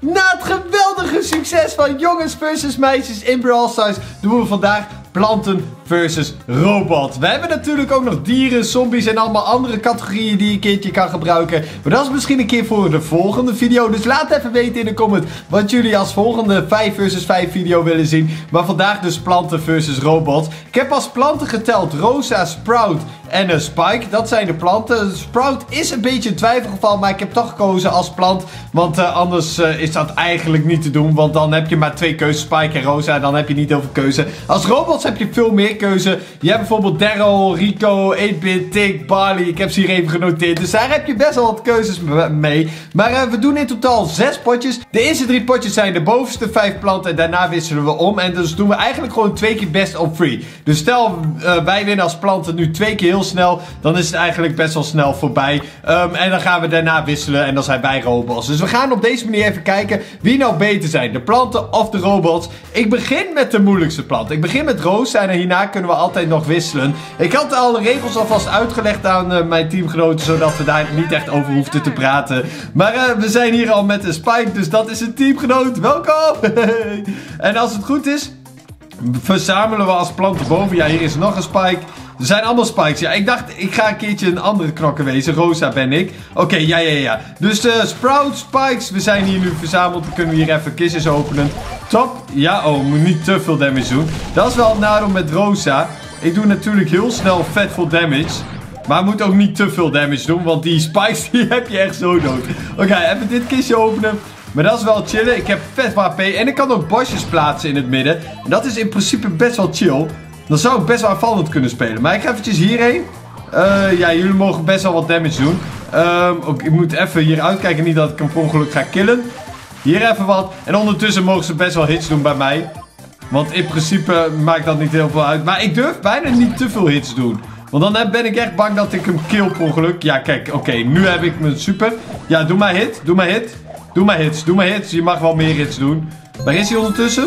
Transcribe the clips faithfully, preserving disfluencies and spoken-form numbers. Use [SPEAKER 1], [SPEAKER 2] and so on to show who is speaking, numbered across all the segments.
[SPEAKER 1] Na het geweldige succes van jongens versus meisjes in Brawl Stars doen we vandaag planten versus robots. We hebben natuurlijk ook nog dieren, zombies en allemaal andere categorieën die je een keertje kan gebruiken. Maar dat is misschien een keer voor de volgende video. Dus laat even weten in de comment wat jullie als volgende vijf versus vijf video willen zien. Maar vandaag dus planten versus robots. Ik heb als planten geteld Rosa, Sprout en een Spike. Dat zijn de planten. Sprout is een beetje een twijfelgeval, maar ik heb toch gekozen als plant. Want uh, anders uh, is dat eigenlijk niet te doen. Want dan heb je maar twee keuzes, Spike en Rosa. En dan heb je niet heel veel keuze. Als robots heb je veel meer keuze. Je hebt bijvoorbeeld Daryl, Rico, eight bit, Tick, Barley. Ik heb ze hier even genoteerd. Dus daar heb je best wel wat keuzes mee. Maar uh, we doen in totaal zes potjes. De eerste drie potjes zijn de bovenste vijf planten. En daarna wisselen we om. En dus doen we eigenlijk gewoon twee keer best of three. Dus stel uh, wij winnen als planten nu twee keer heel snel. Dan is het eigenlijk best wel snel voorbij. Um, en dan gaan we daarna wisselen. En dan zijn wij robots. Dus we gaan op deze manier even kijken wie nou beter zijn. De planten of de robots. Ik begin met de moeilijkste plant. Ik begin met Rosa. En hierna kunnen we altijd nog wisselen. Ik had alle regels alvast uitgelegd aan uh, mijn teamgenoten. Zodat we daar niet echt over hoefden te praten. Maar uh, we zijn hier al met een Spike. Dus dat is een teamgenoot. Welkom! En als het goed is, verzamelen we als planten boven. Ja, hier is nog een Spike. Er zijn allemaal spikes. Ja, ik dacht, ik ga een keertje een andere knokker wezen. Rosa ben ik. Oké, okay, ja, ja, ja. Dus uh, Sprout, spikes. We zijn hier nu verzameld. Dan kunnen we hier even kistjes openen. Top. Ja, oh, moet niet te veel damage doen. Dat is wel een nadeel met Rosa. Ik doe natuurlijk heel snel vet veel damage. Maar moet ook niet te veel damage doen. Want die spikes, die heb je echt zo dood. Oké, okay, even dit kistje openen. Maar dat is wel chillen. Ik heb vet H P. En ik kan ook bosjes plaatsen in het midden. En dat is in principe best wel chill. Dan zou ik best wel aanvallend kunnen spelen. Maar ik ga eventjes hierheen. Uh, ja, jullie mogen best wel wat damage doen. Um, ook, ik moet even hier uitkijken. Niet dat ik hem per ongeluk ga killen. Hier even wat. En ondertussen mogen ze best wel hits doen bij mij. Want in principe maakt dat niet heel veel uit. Maar ik durf bijna niet te veel hits doen. Want dan ben ik echt bang dat ik hem kill per ongeluk. Ja, kijk. Oké, okay, nu heb ik mijn super. Ja, doe maar hit. Doe maar hit. Doe maar hits. Doe maar hits. Je mag wel meer hits doen. Waar is hij ondertussen?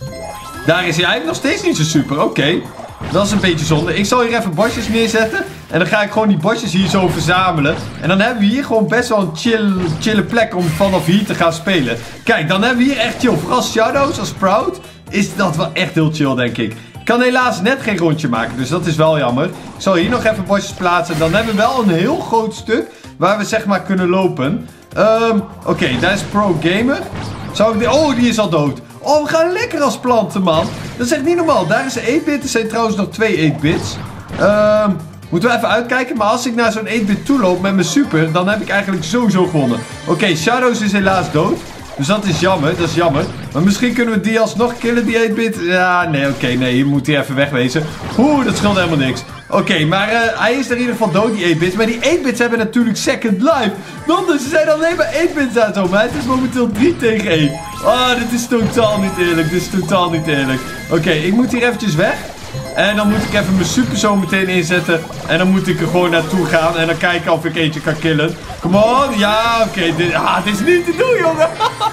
[SPEAKER 1] Daar is hij eigenlijk nog steeds niet zo super. Oké. Okay. Dat is een beetje zonde. Ik zal hier even bosjes neerzetten. En dan ga ik gewoon die bosjes hier zo verzamelen. En dan hebben we hier gewoon best wel een chill, chille plek om vanaf hier te gaan spelen. Kijk, dan hebben we hier echt chill. Vooral Shadows als Sprout is dat wel echt heel chill, denk ik. Ik kan helaas net geen rondje maken. Dus dat is wel jammer. Ik zal hier nog even bosjes plaatsen. Dan hebben we wel een heel groot stuk waar we zeg maar kunnen lopen. Um, Oké, okay, daar is Pro Gamer. Zou ik die... Oh, die is al dood. Oh, we gaan lekker als planten, man. Dat is echt niet normaal. Daar is de eight bit. Er zijn trouwens nog twee eight bits. Um, moeten we even uitkijken. Maar als ik naar zo'n eight bit toe loop met mijn super, dan heb ik eigenlijk sowieso gewonnen. Oké, okay, Shadows is helaas dood. Dus dat is jammer. Dat is jammer. Maar misschien kunnen we die alsnog killen, die eight bit. Ja, nee, oké. Okay, nee, hier moet hij even wegwezen. Oeh, dat scheelt helemaal niks. Oké, okay, maar uh, hij is er in ieder geval dood, die eight bits. Maar die eight bits hebben natuurlijk second life. Want dus, ze zijn alleen maar eight bits aan zo. Maar het is momenteel drie tegen één. Oh, dit is totaal niet eerlijk. Dit is totaal niet eerlijk. Oké, okay, ik moet hier eventjes weg. En dan moet ik even mijn super zo meteen inzetten. En dan moet ik er gewoon naartoe gaan. En dan kijken of ik eentje kan killen. Come on. Ja, oké. Okay. Dit, ah, dit is niet te doen, jongen.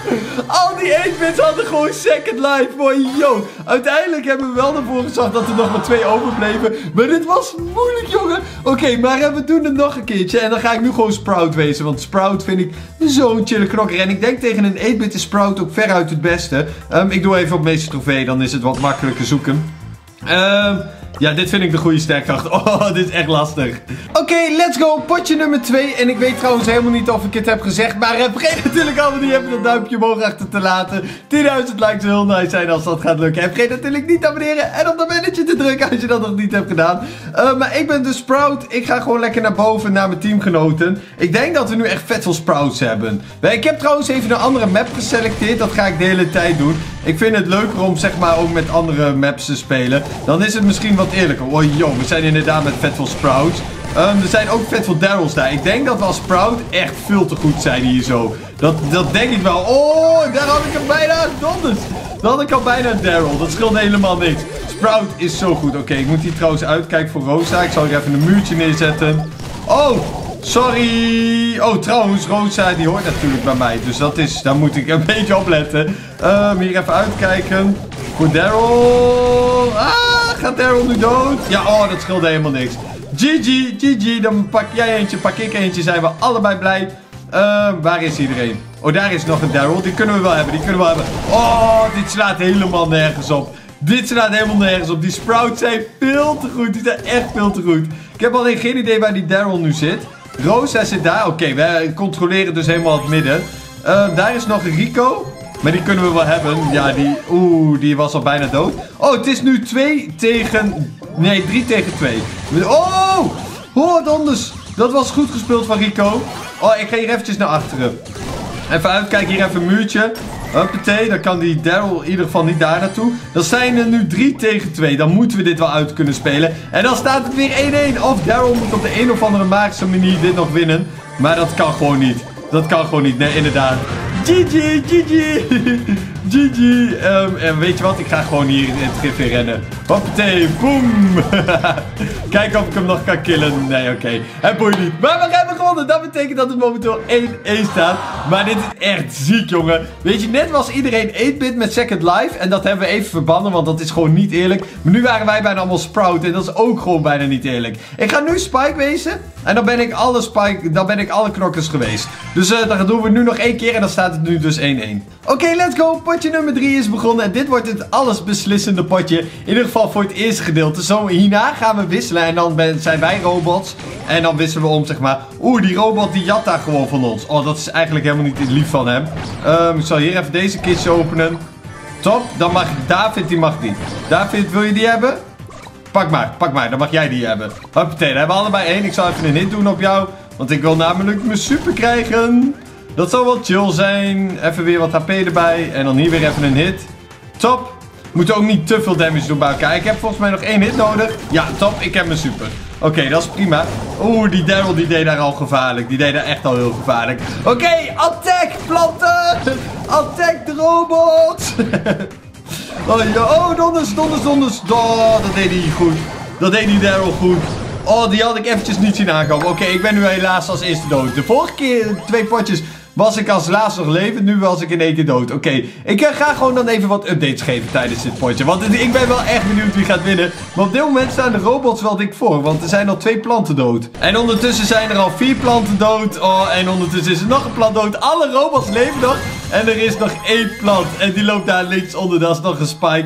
[SPEAKER 1] Al die eight bits hadden gewoon second life. Boy, yo. Uiteindelijk hebben we wel ervoor gezorgd dat er nog maar twee overbleven. Maar dit was moeilijk, jongen. Oké, okay, maar we doen het nog een keertje. En dan ga ik nu gewoon Sprout wezen. Want Sprout vind ik zo'n chille knokker. En ik denk tegen een eight bit is Sprout ook veruit het beste. Um, ik doe even op meeste trofee. Dan is het wat makkelijker zoeken. Um, ja, dit vind ik de goede sterkracht. Oh, dit is echt lastig. Oké, okay, let's go. Potje nummer twee. En ik weet trouwens helemaal niet of ik het heb gezegd. Maar uh, vergeet natuurlijk allemaal niet even dat duimpje omhoog achter te laten. tienduizend likes zou heel nice zijn als dat gaat lukken. En vergeet natuurlijk niet te abonneren en op dat belletje te drukken als je dat nog niet hebt gedaan. Uh, maar ik ben de Sprout. Ik ga gewoon lekker naar boven naar mijn teamgenoten. Ik denk dat we nu echt vet veel Sprouts hebben. Ik heb trouwens even een andere map geselecteerd. Dat ga ik de hele tijd doen. Ik vind het leuker om zeg maar ook met andere maps te spelen. Dan is het misschien wat eerlijker. Oh joh, we zijn inderdaad met vet veel Sprouts. Um, er zijn ook vet veel Daryls daar. Ik denk dat we als Sprout echt veel te goed zijn hier zo. Dat, dat denk ik wel. Oh, daar had ik hem bijna donders. Dan had ik al bijna een Daryl. Dat scheelt helemaal niks. Sprout is zo goed. Oké, okay, ik moet hier trouwens uitkijken voor Rosa. Ik zal hier even een muurtje neerzetten. Oh, sorry. Oh, trouwens, Rosa die hoort natuurlijk bij mij. Dus dat is, daar moet ik een beetje op letten. Um, hier even uitkijken. Voor Daryl. Ah, gaat Daryl nu dood? Ja, oh, dat scheelde helemaal niks. G G, G G. Dan pak jij eentje, pak ik eentje. Zijn we allebei blij. Uh, waar is iedereen? Oh, daar is nog een Daryl. Die kunnen we wel hebben. Die kunnen we wel hebben. Oh, dit slaat helemaal nergens op. Dit slaat helemaal nergens op. Die Sprouts zijn veel te goed. Die zijn echt veel te goed. Ik heb alleen geen idee waar die Daryl nu zit. Roos, hij zit daar. Oké, okay, we controleren dus helemaal het midden. Uh, daar is nog een Rico. Maar die kunnen we wel hebben. Ja, die... Oeh, die was al bijna dood. Oh, het is nu twee tegen... Nee, drie tegen twee. Oh! Oh, anders. Dat was goed gespeeld van Rico. Oh, ik ga hier eventjes naar achteren. Even uitkijken, hier even een muurtje. Huppatee, dan kan die Daryl in ieder geval niet daar naartoe. Dan zijn er nu drie tegen twee. Dan moeten we dit wel uit kunnen spelen. En dan staat het weer één-één. Of Daryl moet op de een of andere magische manier dit nog winnen. Maar dat kan gewoon niet. Dat kan gewoon niet. Nee, inderdaad. G G, G G. G G. Um, en weet je wat? Ik ga gewoon hier in het gif in rennen. Hoppatee, boom. Kijken of ik hem nog kan killen. Nee, oké. Okay. Het boeit niet. Maar we hebben gewonnen. Dat betekent dat het momenteel één-één staat. Maar dit is echt ziek, jongen. Weet je, net was iedereen één bit met Second Life. En dat hebben we even verbannen, want dat is gewoon niet eerlijk. Maar nu waren wij bijna allemaal Sprout. En dat is ook gewoon bijna niet eerlijk. Ik ga nu Spike wezen. En dan ben ik alle Spike, dan ben ik alle knokkers geweest. Dus uh, dan doen we nu nog één keer en dan staat het nu dus één-één. Oké, okay, let's go. Potje nummer drie is begonnen. En dit wordt het allesbeslissende potje. In ieder geval voor het eerste gedeelte. Zo, hierna gaan we wisselen. En dan ben, zijn wij robots. En dan wisselen we om, zeg maar. Oeh, die robot die jat daar gewoon van ons. Oh, dat is eigenlijk helemaal niet lief van hem. Um, ik zal hier even deze kistje openen. Top. Dan mag David, die mag die. David, wil je die hebben? Pak maar, pak maar. Dan mag jij die hebben. Hoppatee, dan hebben we allebei één. Ik zal even een hit doen op jou. Want ik wil namelijk mijn super krijgen. Dat zal wel chill zijn. Even weer wat H P erbij. En dan hier weer even een hit. Top. Moeten ook niet te veel damage doen bij elkaar. Ik heb volgens mij nog één hit nodig. Ja, top. Ik heb mijn super. Oké, okay, dat is prima. Oeh, die Daryl die deed daar al gevaarlijk. Die deed daar echt al heel gevaarlijk. Oké, okay, attack planten. Attack de robots. Oh, ja. Oh, donders, donders, donders. Oh, dat deed hij goed. Dat deed die Daryl goed. Oh, die had ik eventjes niet zien aankomen. Oké, okay, ik ben nu helaas als eerste dood. De vorige keer, twee potjes, was ik als laatste nog levend. Nu was ik in één keer dood. Oké, okay. ik uh, ga gewoon dan even wat updates geven tijdens dit potje. Want uh, ik ben wel echt benieuwd wie gaat winnen. Maar op dit moment staan de robots wel dik voor. Want er zijn al twee planten dood. En ondertussen zijn er al vier planten dood. Oh, en ondertussen is er nog een plant dood. Alle robots leven nog. En er is nog één plant. En die loopt daar links onder. Dat is nog een Spike.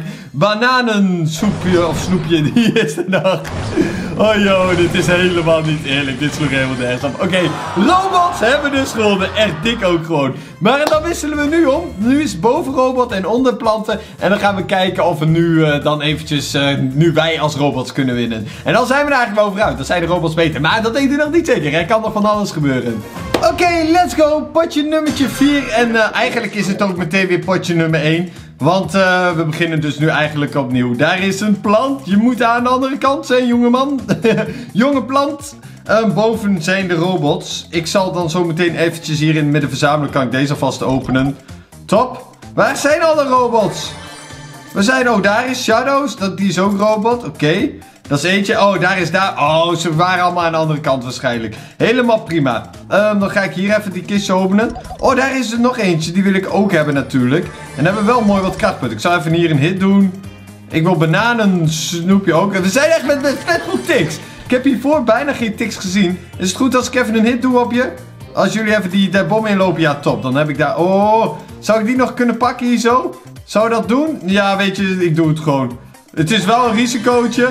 [SPEAKER 1] Bananensoepje of snoepje. Die is er nog. Oh joh, dit is helemaal niet eerlijk. Dit sloeg helemaal nergens op. Oké, okay, robots hebben dus gewonnen. Echt dik ook gewoon. Maar dan wisselen we nu om. Nu is boven robot en onder planten. En dan gaan we kijken of we nu uh, dan eventjes, uh, nu wij als robots kunnen winnen. En dan zijn we er eigenlijk wel over uit. Dan zijn de robots beter. Maar dat weet u nog niet zeker. Er kan nog van alles gebeuren. Oké, okay, let's go. Potje nummertje vier. En uh, eigenlijk is het ook meteen weer potje nummer één. Want uh, we beginnen dus nu eigenlijk opnieuw. Daar is een plant. Je moet aan de andere kant zijn, jongeman. Jonge plant. Uh, boven zijn de robots. Ik zal dan zo meteen eventjes hier in het midden verzamelen. Kan ik deze alvast openen. Top. Waar zijn alle robots? We zijn, oh, daar is Shadows. Dat, die is ook robot. Oké. Okay. Dat is eentje. Oh, daar is daar. Oh, ze waren allemaal aan de andere kant waarschijnlijk. Helemaal prima. Um, dan ga ik hier even die kistje openen. Oh, daar is er nog eentje. Die wil ik ook hebben natuurlijk. En dan hebben we wel mooi wat krachtpunten. Ik zal even hier een hit doen. Ik wil bananen snoepje ook. We zijn echt met, met vet veel tics. Ik heb hiervoor bijna geen tics gezien. Is het goed als ik even een hit doe op je? Als jullie even die, die bom inlopen. Ja, top. Dan heb ik daar... Oh, zou ik die nog kunnen pakken hier zo? Zou dat doen? Ja, weet je, ik doe het gewoon. Het is wel een risicootje.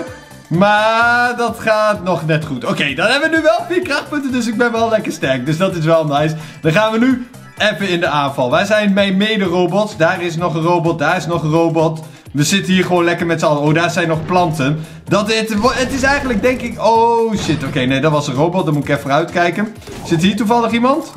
[SPEAKER 1] Maar dat gaat nog net goed. Oké, okay, dan hebben we nu wel vier krachtpunten. Dus ik ben wel lekker sterk. Dus dat is wel nice. Dan gaan we nu even in de aanval. Wij zijn mijn mede-robots. Daar is nog een robot. Daar is nog een robot. We zitten hier gewoon lekker met z'n allen. Oh, daar zijn nog planten. Dat, het, het is eigenlijk denk ik... Oh, shit. Oké, okay, nee, dat was een robot. Dan moet ik even uitkijken. Zit hier toevallig iemand?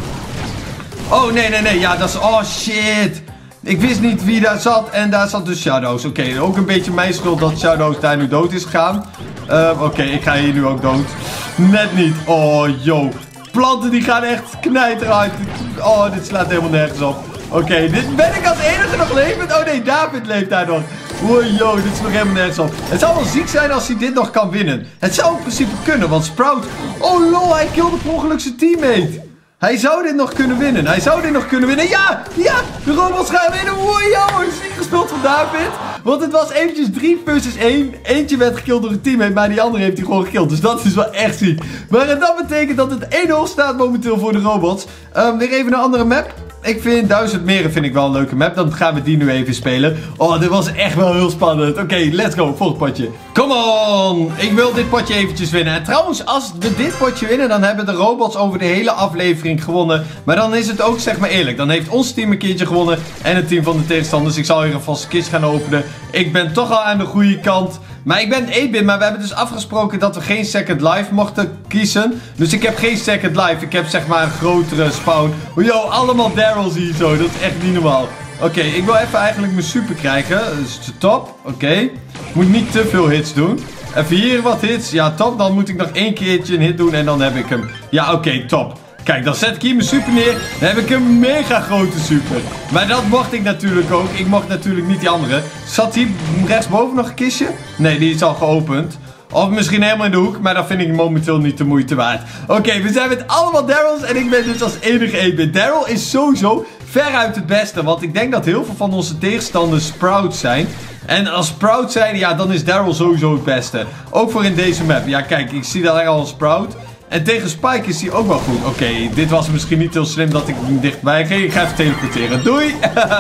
[SPEAKER 1] Oh, nee, nee, nee. Ja, dat is... Oh, shit. Ik wist niet wie daar zat en daar zat dus Shadows. Oké, okay, ook een beetje mijn schuld dat Shadows daar nu dood is gegaan. Uh, Oké, okay, ik ga hier nu ook dood. Net niet. Oh, yo. Planten die gaan echt knijter uit. Oh, dit slaat helemaal nergens op. Oké, okay, dit ben ik als enige nog levend. Oh nee, David leeft daar nog. Oh, yo, dit is nog helemaal nergens op. Het zou wel ziek zijn als hij dit nog kan winnen. Het zou in principe kunnen, want Sprout... Oh lol, hij kilde per ongeluk zijn teammate. Hij zou dit nog kunnen winnen. Hij zou dit nog kunnen winnen. Ja! Ja! De robots gaan winnen. Wow, joh! Het is niet gespeeld van David. Want het was eventjes drie versus één. Eentje werd gekild door een teammate. Maar die andere heeft hij gewoon gekild. Dus dat is wel echt ziek. Maar dat betekent dat het één nul staat momenteel voor de robots. Um, weer even een andere map. ik vind Duizend Meren vind ik wel een leuke map. Dan gaan we die nu even spelen. Oh, dit was echt wel heel spannend. Oké, okay, let's go. Volgend potje. Come on. Ik wil dit potje eventjes winnen. En trouwens, als we dit potje winnen, dan hebben de robots over de hele aflevering gewonnen. Maar dan is het ook, zeg maar eerlijk. Dan heeft ons team een keertje gewonnen en het team van de tegenstanders. Ik zal hier alvast een kist gaan openen. Ik ben toch al aan de goede kant. Maar ik ben eight bit, maar we hebben dus afgesproken dat we geen Second Life mochten kiezen. Dus ik heb geen Second Life. Ik heb zeg maar een grotere spawn. Oh, yo, allemaal Daryl's hier zo. Dat is echt niet normaal. Oké, okay, ik wil even eigenlijk mijn super krijgen. Dus top. Oké. Okay. Ik moet niet te veel hits doen. Even hier wat hits. Ja, top. Dan moet ik nog één keertje een hit doen en dan heb ik hem. Ja, oké, okay, top. Kijk, dan zet ik hier mijn super neer. Dan heb ik een mega grote super. Maar dat mocht ik natuurlijk ook. Ik mocht natuurlijk niet die andere. Zat hier rechtsboven nog een kistje? Nee, die is al geopend. Of misschien helemaal in de hoek. Maar dat vind ik momenteel niet de moeite waard. Oké, okay, we zijn met allemaal Daryl's. En ik ben dus als enige eight bit. Daryl is sowieso veruit het beste. Want ik denk dat heel veel van onze tegenstanders Sprouts zijn. En als Sprout zijn, ja, dan is Daryl sowieso het beste. Ook voor in deze map. Ja, kijk, ik zie daar al een Sprout. En tegen Spike is hij ook wel goed. Oké, okay, dit was misschien niet heel slim dat ik hem dichtbij ging. Ik ga even teleporteren. Doei!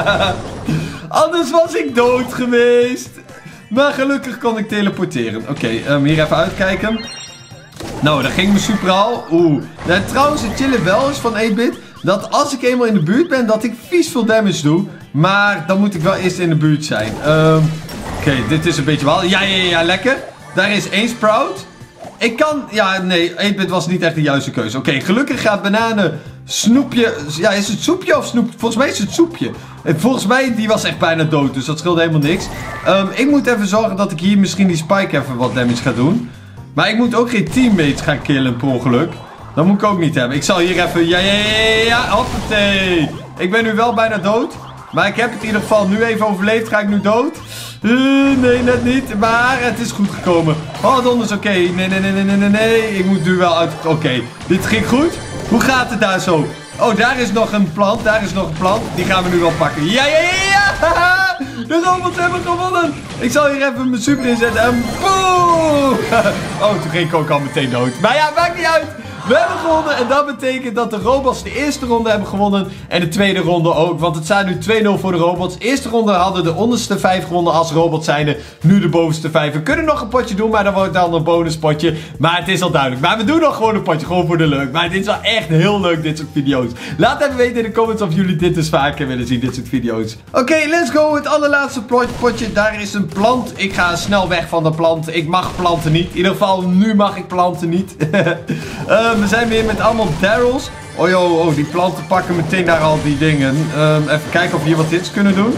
[SPEAKER 1] Anders was ik dood geweest. Maar gelukkig kon ik teleporteren. Oké, okay, um, hier even uitkijken. Nou, daar ging mijn super al. Oeh. Nou, trouwens, het chillen wel is van eight bit. Dat als ik eenmaal in de buurt ben, dat ik vies veel damage doe. Maar dan moet ik wel eerst in de buurt zijn. Um, Oké, okay, dit is een beetje wel. Ja, ja, ja, lekker. Daar is één Sprout. Ik kan... Ja, nee, eight bit was niet echt de juiste keuze. Oké, okay, gelukkig gaat bananen snoepje... Ja, is het soepje of snoep? Volgens mij is het soepje. En volgens mij, die was echt bijna dood. Dus dat scheelde helemaal niks. Um, ik moet even zorgen dat ik hier misschien die Spike even wat damage ga doen. Maar ik moet ook geen teammates gaan killen per ongeluk. Dat moet ik ook niet hebben. Ik zal hier even... Ja, ja, ja, ja, hoppatee. Ik ben nu wel bijna dood. Maar ik heb het in ieder geval nu even overleefd. Ga ik nu dood? Uh, nee, net niet. Maar het is goed gekomen. Oh, donders, oké. Okay. Nee, nee, nee, nee, nee, nee. Ik moet nu wel uit... Oké, okay. Dit ging goed. Hoe gaat het daar zo? Oh, daar is nog een plant. Daar is nog een plant. Die gaan we nu wel pakken. Ja, ja, ja, ja. De robots hebben gewonnen. Ik zal hier even mijn super inzetten. En boom. Oh, toen ging ik ook al meteen dood. Maar ja, maakt niet uit. We hebben gewonnen en dat betekent dat de robots de eerste ronde hebben gewonnen en de tweede ronde ook. Want het staat nu twee nul voor de robots. Eerste ronde hadden de onderste vijf gewonnen als robots zijnde. Nu de bovenste vijf. We kunnen nog een potje doen, maar dan wordt het dan een bonuspotje. Maar het is al duidelijk. Maar we doen nog gewoon een potje, gewoon voor de leuk. Maar dit is wel echt heel leuk, dit soort video's. Laat even weten in de comments of jullie dit dus vaker willen zien, dit soort video's. Oké, okay, let's go. Het allerlaatste potje. Daar is een plant. Ik ga snel weg van de plant. Ik mag planten niet. In ieder geval, nu mag ik planten niet. uh, We zijn weer met allemaal Daryl's. Oh, oh, oh, die planten pakken meteen daar al die dingen. Um, even kijken of we hier wat hits kunnen doen.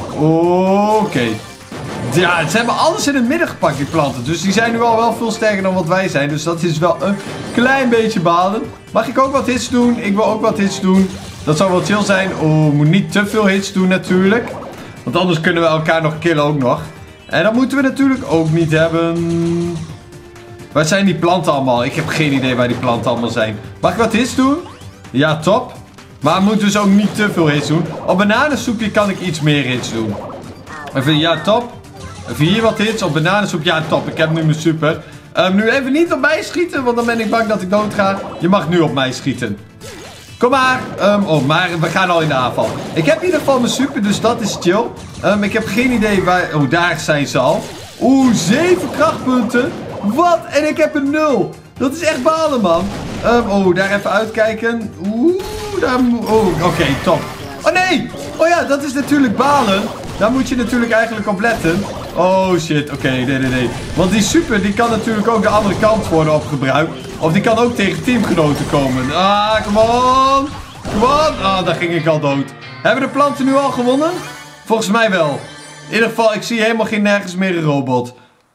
[SPEAKER 1] Oké. Okay. Ja, ze hebben alles in het midden gepakt, die planten. Dus die zijn nu al wel veel sterker dan wat wij zijn. Dus dat is wel een klein beetje balen. Mag ik ook wat hits doen? Ik wil ook wat hits doen. Dat zou wel chill zijn. Oh, moet niet te veel hits doen natuurlijk. Want anders kunnen we elkaar nog killen ook nog. En dat moeten we natuurlijk ook niet hebben. Waar zijn die planten allemaal? Ik heb geen idee waar die planten allemaal zijn. Mag ik wat hits doen? Ja, top. Maar moet dus ook niet te veel hits doen. Op bananensoepje kan ik iets meer hits doen. Even, ja, top. Even hier wat hits. Op bananensoep, ja, top. Ik heb nu mijn super. Um, nu even niet op mij schieten, want dan ben ik bang dat ik dood ga. Je mag nu op mij schieten. Kom maar. Um, oh, maar we gaan al in de aanval. Ik heb in ieder geval mijn super, dus dat is chill. Um, ik heb geen idee waar... Oh, daar zijn ze al. Oeh, zeven krachtpunten. Wat? En ik heb een nul. Dat is echt balen, man. Um, oh, daar even uitkijken. Oeh, daar... Oh, oké, okay, top. Oh, nee. Oh ja, dat is natuurlijk balen. Daar moet je natuurlijk eigenlijk op letten. Oh, shit. Oké, okay, nee, nee, nee. Want die super, die kan natuurlijk ook de andere kant worden opgebruikt. Of die kan ook tegen teamgenoten komen. Ah, come on. Come on. Ah, daar ging ik al dood. Hebben de planten nu al gewonnen? Volgens mij wel. In ieder geval, ik zie helemaal geen nergens meer een robot.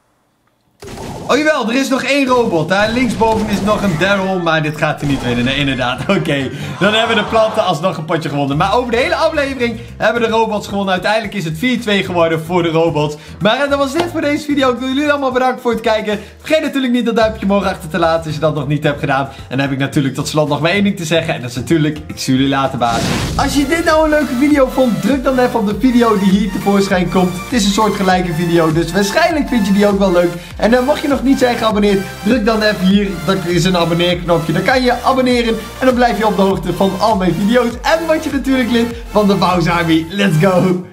[SPEAKER 1] Oh jawel, er is nog één robot. Daar linksboven is nog een Daryl, maar dit gaat hij niet winnen. Nee, inderdaad. Oké, okay. Dan hebben de planten alsnog een potje gewonnen. Maar over de hele aflevering hebben de robots gewonnen. Uiteindelijk is het vier twee geworden voor de robots. Maar dat was dit voor deze video. Ik wil jullie allemaal bedanken voor het kijken. Vergeet natuurlijk niet dat duimpje omhoog achter te laten als je dat nog niet hebt gedaan. En dan heb ik natuurlijk tot slot nog maar één ding te zeggen. En dat is natuurlijk, ik zie jullie later, baas. Als je dit nou een leuke video vond, druk dan even op de video die hier tevoorschijn komt. Het is een soort gelijke video, dus waarschijnlijk vind je die ook wel leuk. En dan mocht je nog nog niet zijn geabonneerd, druk dan even hier. Dat is een abonneerknopje. Dan kan je abonneren. En dan blijf je op de hoogte van al mijn video's. En word je natuurlijk lid van de Bowser Army. Let's go!